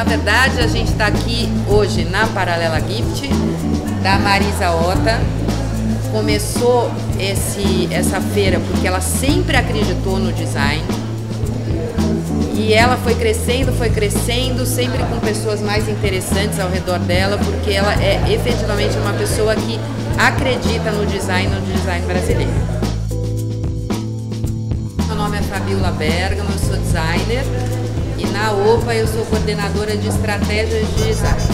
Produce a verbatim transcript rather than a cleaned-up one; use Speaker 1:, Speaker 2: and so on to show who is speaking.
Speaker 1: Na verdade, a gente está aqui hoje na Paralela Gift, da Marisa Ota. Começou esse, essa feira porque ela sempre acreditou no design. E ela foi crescendo, foi crescendo, sempre com pessoas mais interessantes ao redor dela, porque ela é efetivamente uma pessoa que acredita no design, no design brasileiro. Meu nome é Fabiola Bergamo, eu sou designer e na OPA eu sou coordenadora de estratégias de design.